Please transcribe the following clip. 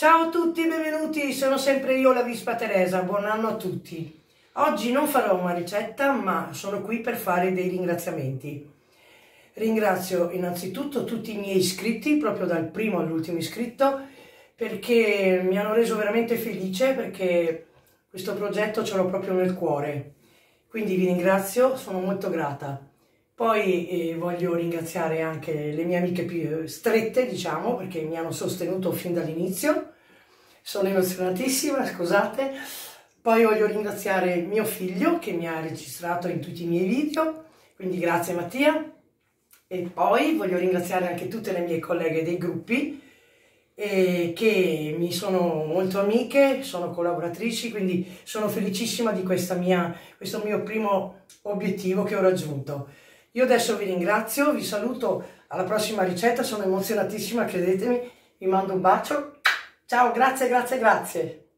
Ciao a tutti, benvenuti, sono sempre io, la Vispa Teresa, buon anno a tutti. Oggi non farò una ricetta, ma sono qui per fare dei ringraziamenti. Ringrazio innanzitutto tutti i miei iscritti, proprio dal primo all'ultimo iscritto, perché mi hanno reso veramente felice, perché questo progetto ce l'ho proprio nel cuore. Quindi vi ringrazio, sono molto grata. Poi voglio ringraziare anche le mie amiche più strette, diciamo, perché mi hanno sostenuto fin dall'inizio. Sono emozionatissima, scusate. Poi voglio ringraziare mio figlio che mi ha registrato in tutti i miei video, quindi grazie Mattia. E poi voglio ringraziare anche tutte le mie colleghe dei gruppi che mi sono molto amiche, sono collaboratrici, quindi sono felicissima di questo mio primo obiettivo che ho raggiunto. Io adesso vi ringrazio, vi saluto alla prossima ricetta, sono emozionatissima, credetemi, vi mando un bacio. Ciao, grazie, grazie, grazie.